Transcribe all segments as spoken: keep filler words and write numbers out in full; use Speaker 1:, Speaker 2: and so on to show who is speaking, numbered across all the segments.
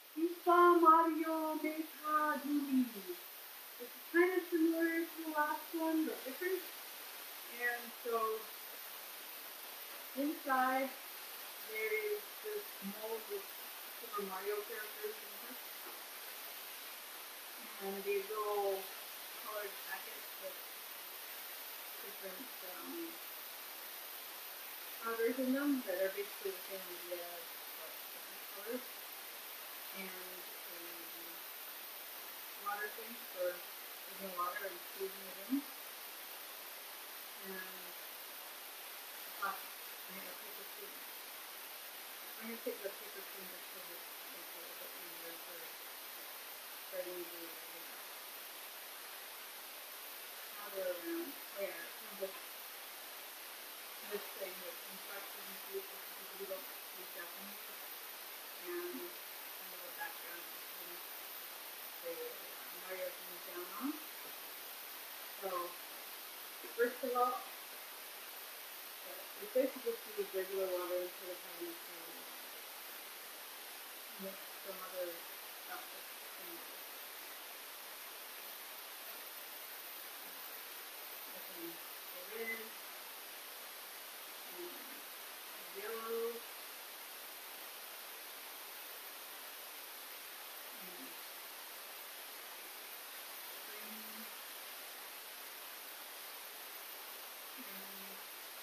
Speaker 1: Super Mario Maker movie. It's kind of similar to the last one, but different. And so inside there is this mold with Super Mario characters in it. And these little colored packets with different um, powders in them that are basically the same idea as like different colors. And a water thing for taking water and squeezing it in. And a and a paper spoon. I'm going to take the paper spoon just because it makes it a bit easier for spreading the powder around. Oh yeah, it comes with this thing with instructions for people who don't speak Japanese. And kind of a background to the Mario comes down on. So, first of all, it's basically just use regular water instead of having to mix some other stuff with some water. Okay, the red, and yellow, and green, and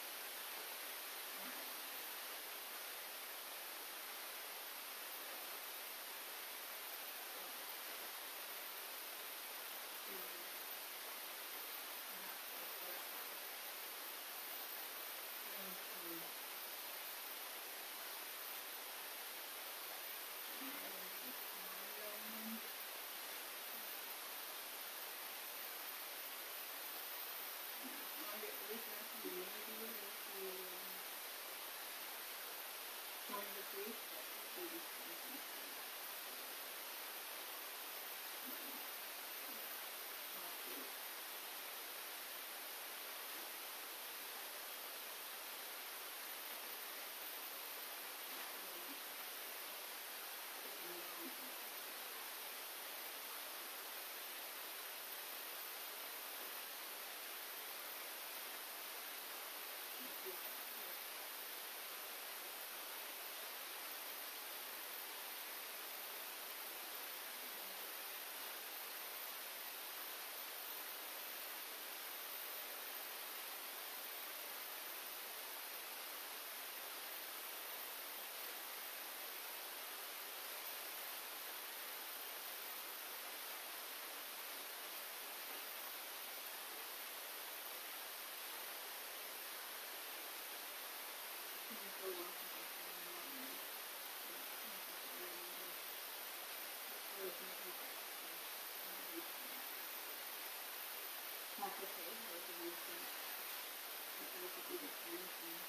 Speaker 1: that's okay. Those are nice things. But those would be the times when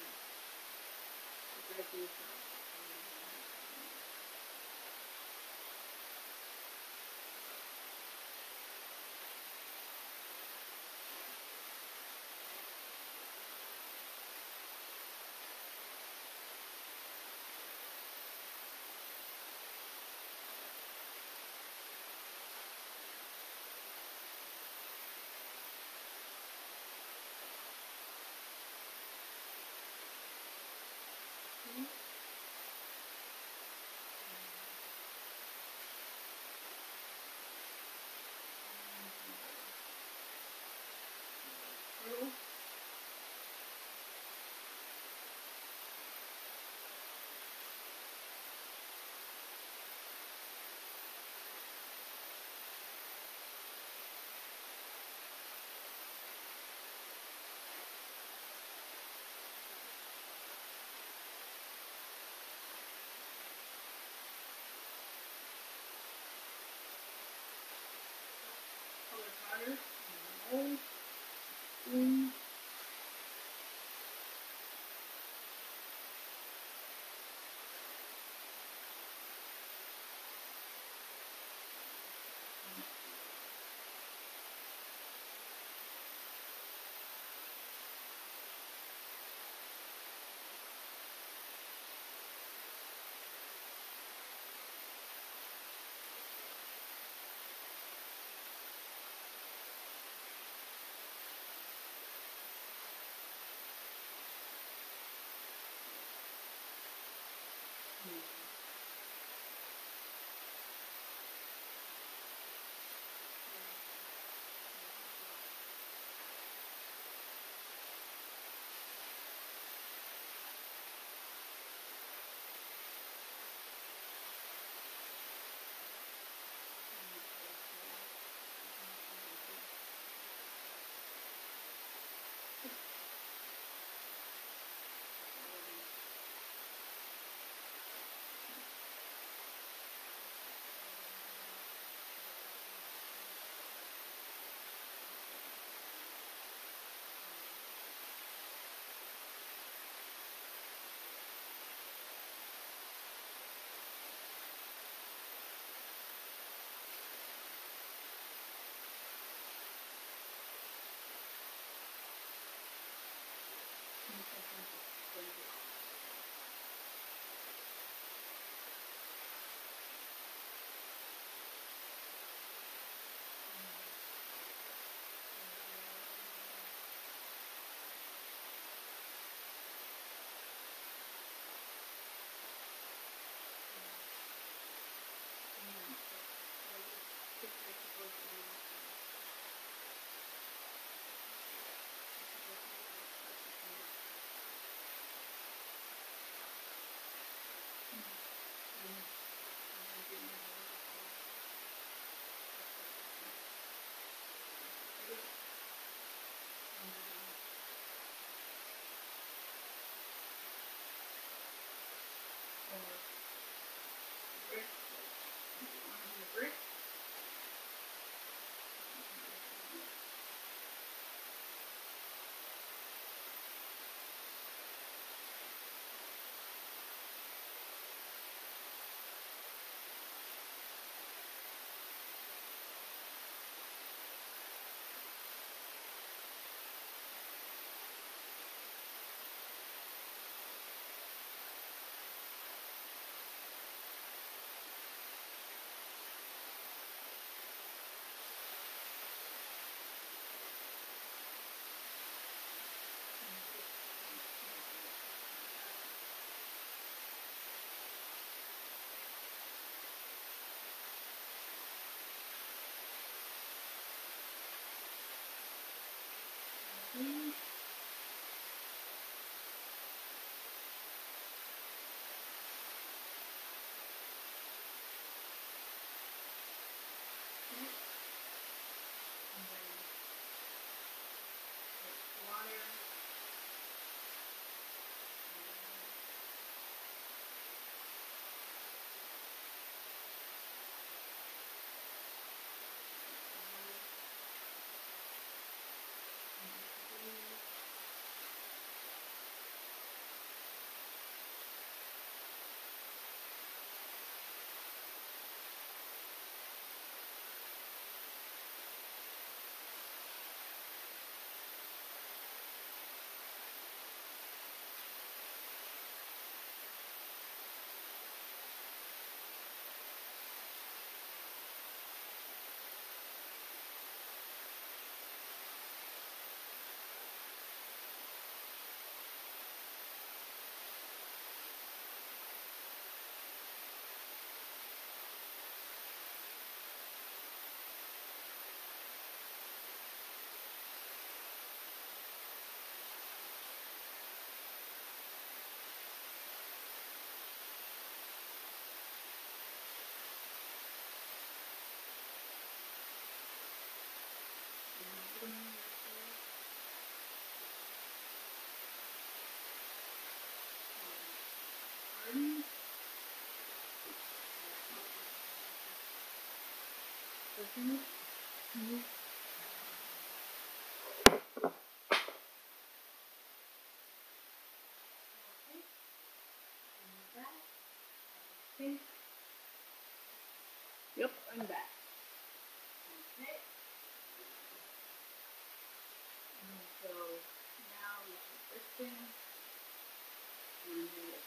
Speaker 1: the bread is Mm. Mm. Water. Mm-hmm. Mm-hmm. Okay. Yep, I'm back. Okay. And so now we put this in, and then we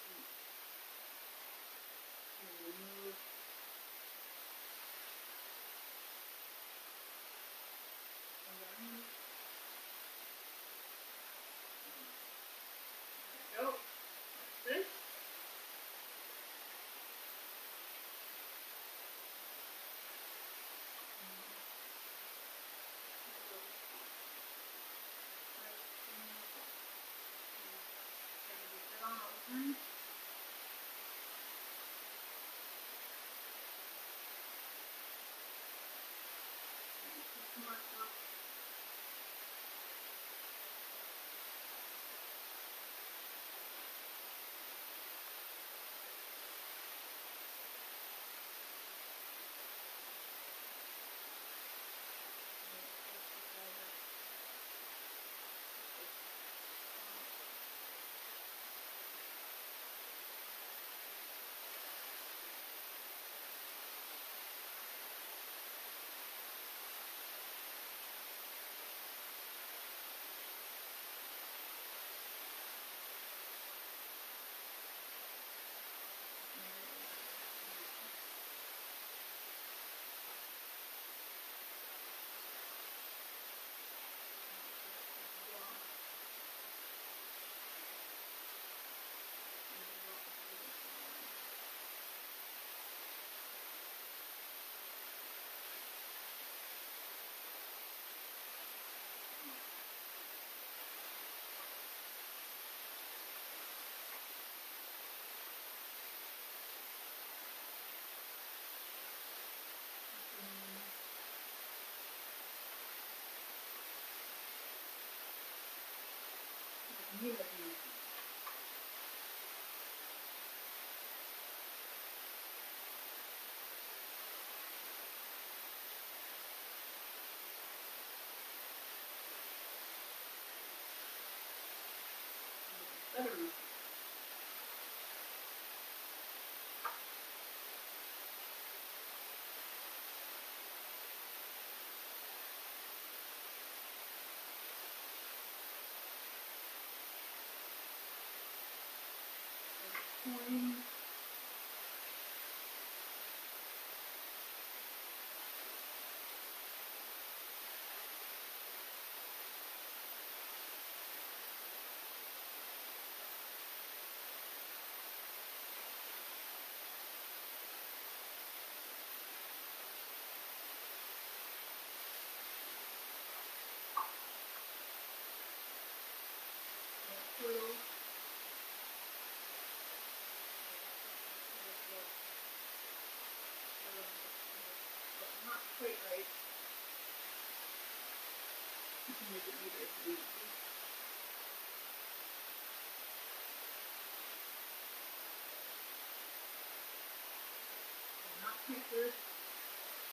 Speaker 1: can remove the line. There we go. That's this. need like you. Better. Coin. Turtle. Not quite right. You can make it either if you want to. Not quite good.